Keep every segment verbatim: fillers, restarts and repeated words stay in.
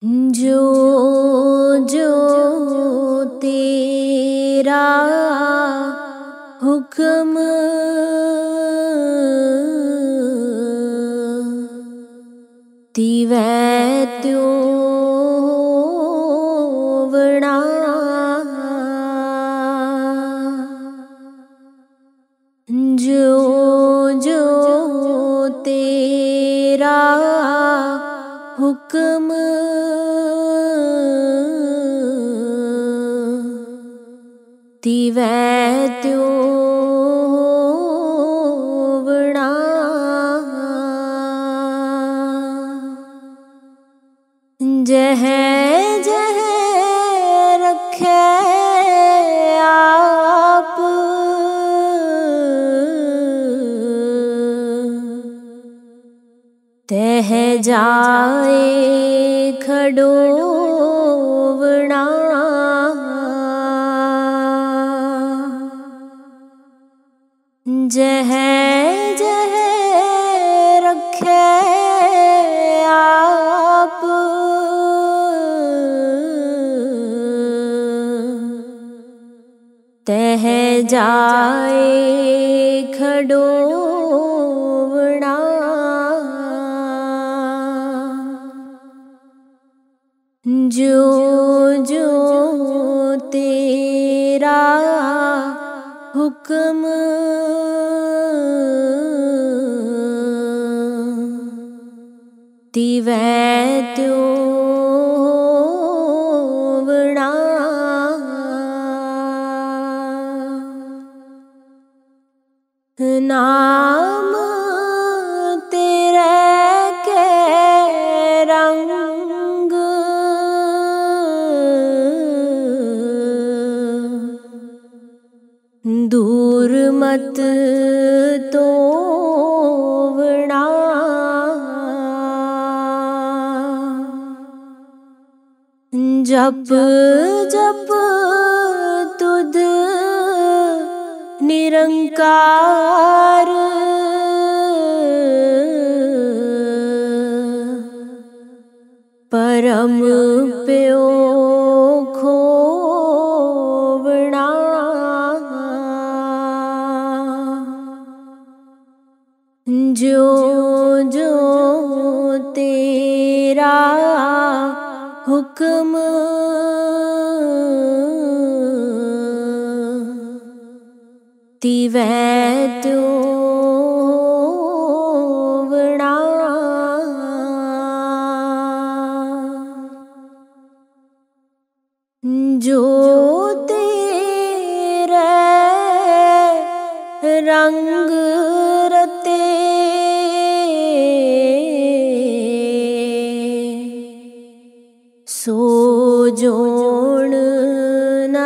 जो जो तेरा हुक्म तिवै त्यों होवणा। जो जो तेरा हुक्म तिवै त्यों होवणा। जह जह रखे आप तह जाए खडोवणा। जह जह रखे आप तह जाए खडोवणा। जो जो तेरा हुक्म तिवै त्यों होवणा। नाम तेरे के रंग दूर मत तोवणा। जप जप तुध निरंकार परम प्यो खोवणा। जो जो तेरा हुक्म तिवै त्यों होवणा। जो तेरे रंग रते सो जोण न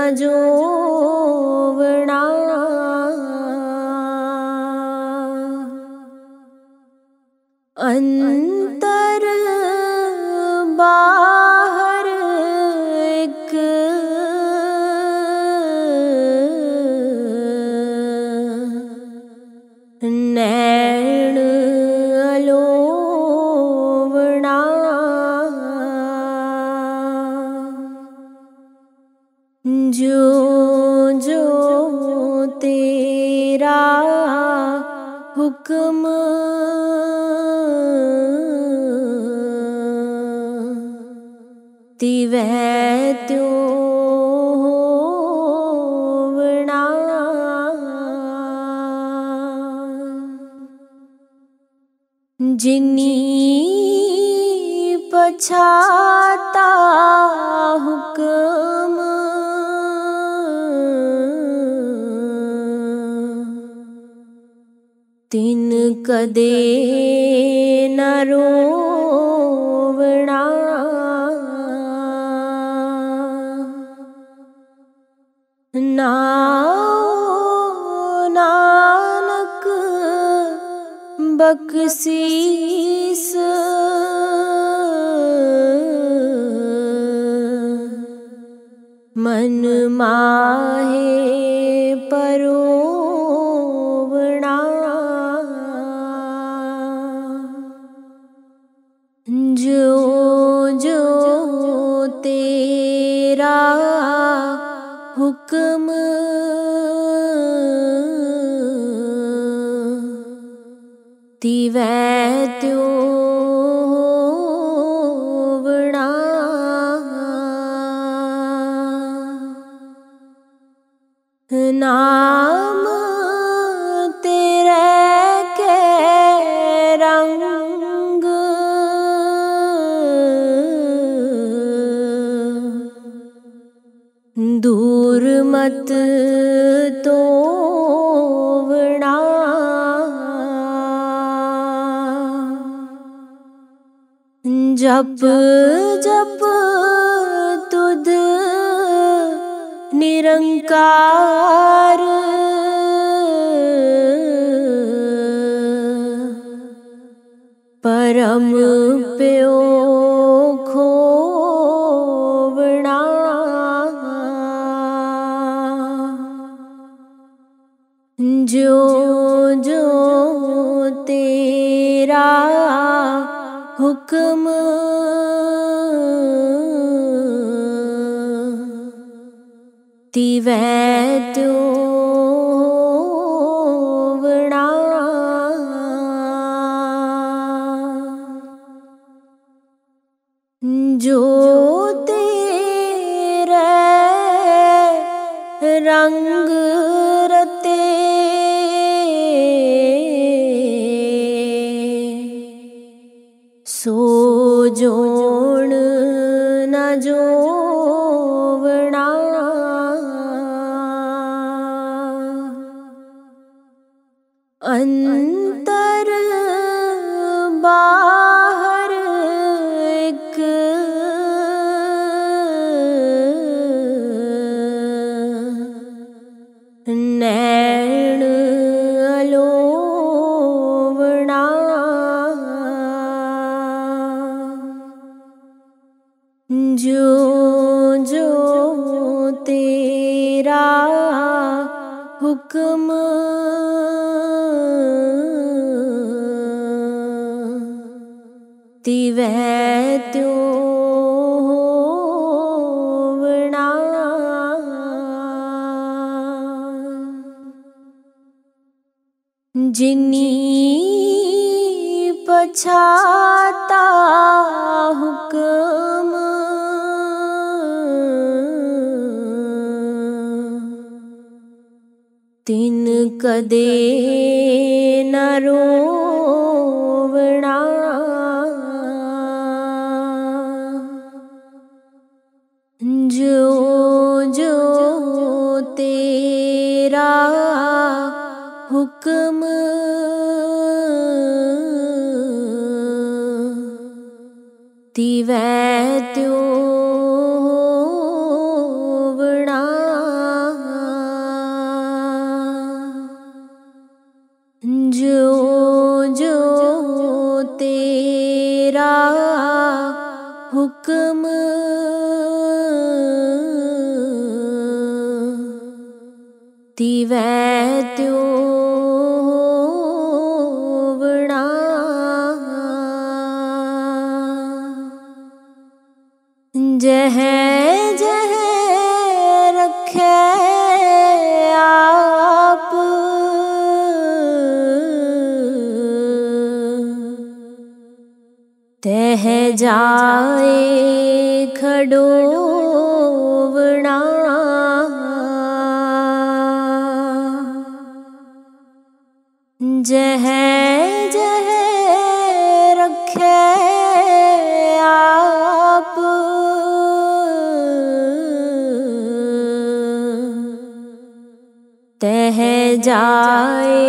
जोवणा। अंतर बाहर एक नैण अलोवणा। जो जो तेरा हुक्म तिवै त्यों होवणा। जिनी पछाता हुक्म तिन कदे न रोवणा। नाओ नानक बख्शीस मन माहे परोवणा। जो जो मत तोवणा, जप जप तुध निरंकार, परम प्यो खोवणा। जो जो तेरा हुक्म, तिवै त्यों होवणा। जो तेरे रंग रते, सो जोण न जोवणा। अंतर बाहर एक नैण अलोवणा। जो जो तेरा हुक्म, तिवै त्यों होवणा। जिनी पछाता हुक्म, तिन कदे न रोवणा। जो जो तेरा हुक्म, तिवै त्यों होवणा। जो जो तेरा हुक्म, तिवै त्यों होवणा। जह जह रखे आप, तह जाए खडोवणा। जह जह रखे आप, तह जाए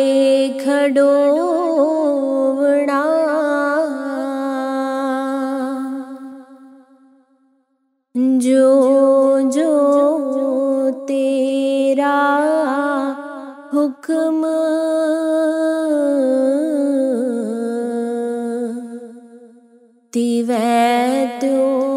खडोवणा। जो जो तेरा हुक्म, तिवै त्यों